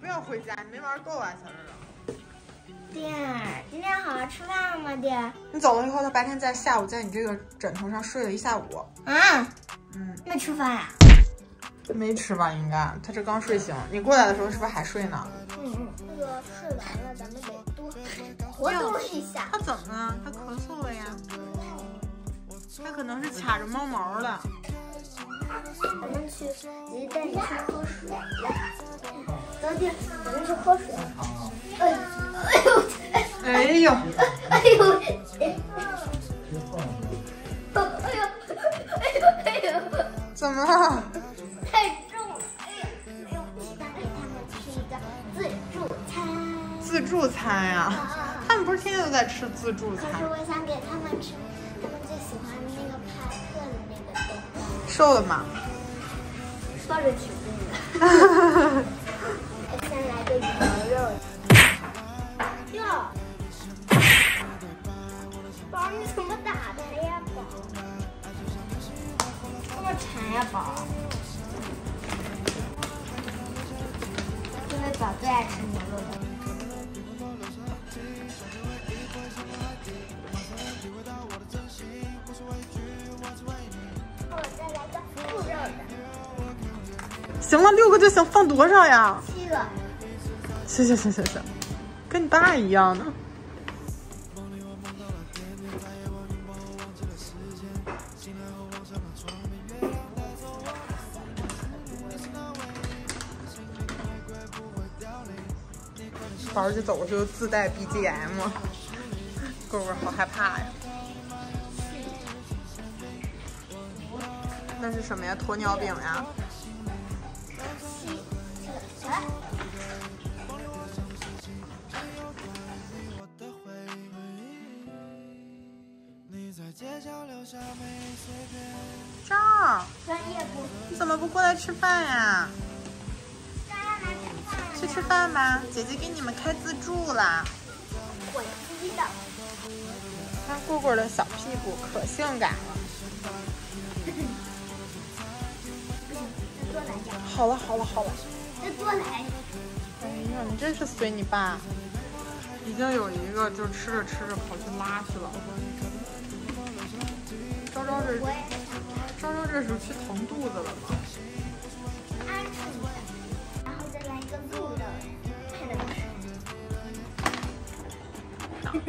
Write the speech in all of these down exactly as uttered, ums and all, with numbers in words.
不要回家，你没玩够啊，小热热。 爹，今天好好吃饭了吗？爹， 你走了以后，他白天在下午在你这个枕头上睡了一下午。 啊？ 嗯， 没吃饭呀？ 没吃吧？应该，他这刚睡醒。你过来的时候是不是还睡呢？ 嗯嗯，那个睡完了，咱们得多活动一下。 他怎么了？他咳嗽了呀？他可能是卡着猫毛了。 咱们去，姐姐带你去喝水。走弟，咱们去喝水。哎呦， 哎呦， 哎呦，哎呦，哎呦，哎呦， 怎么了？ 太重了。哎呀，哎呦，想给他们吃一个自助餐。 自助餐呀、啊？他们不是天天都在吃自助餐？ 可是我想给他们吃他们最喜欢的那个帕特的那个东西。 瘦了吗？ 说着挺重的。先来个牛肉。哟，宝，你怎么打他呀，宝？这么馋呀，宝？因为宝最爱吃牛肉了。我再来个兔肉的。 行了，六个就行，放多少呀？ 七个。 行行行行行，跟你爸一样呢。宝儿就走的时候自带 B G M， 哥哥好害怕呀。那是什么呀？鸵鸟饼呀？张儿， 专业不？ 你怎么不过来吃饭呀？ 大家来吃饭。 去吃饭吧，姐姐给你们开自助啦。 我知道。 看蝈蝈的小屁股可性感了。 再多来点。 好了好了好了。 再多来。 哎呀，你真是随你爸。已经有一个就吃着吃着跑去拉去了。昭昭这，昭昭这是去腾肚子了吗？ 安顺一下，然后再来一个鹿肉，配的是。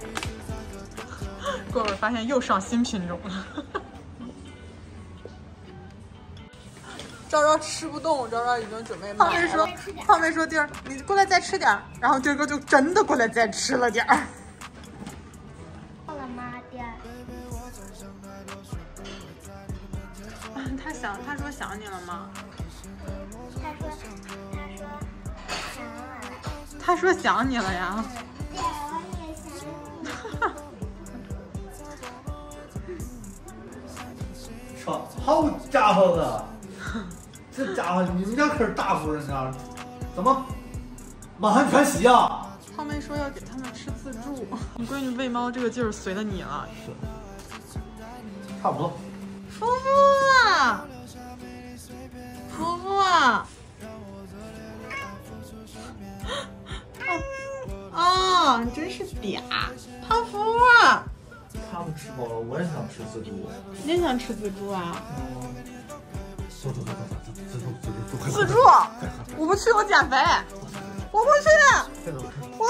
蝈蝈发现又上新品种了。昭昭吃不动，昭昭已经准备。胖妹说：“胖妹说弟儿，你过来再吃点儿。”然后弟儿哥就真的过来再吃了点儿。 够了吗，弟儿？ 他想，他说想你了吗？ 他说，他说想了。 他说想你了呀。 弟儿，我也想你。 操，好家伙子！这家伙，你们家可是大夫人啊！怎么满汉全席啊？ 胖妹说要给他们吃自助，你闺女喂猫这个劲儿随了你了。 是，差不多。 夫妇，夫妇，哦，你真是嗲，胖夫啊！ 他们吃饱了，我也想吃自助。 你也想吃自助啊？ 走走走走走，自助自助自助，我不去，我减肥，我不去，我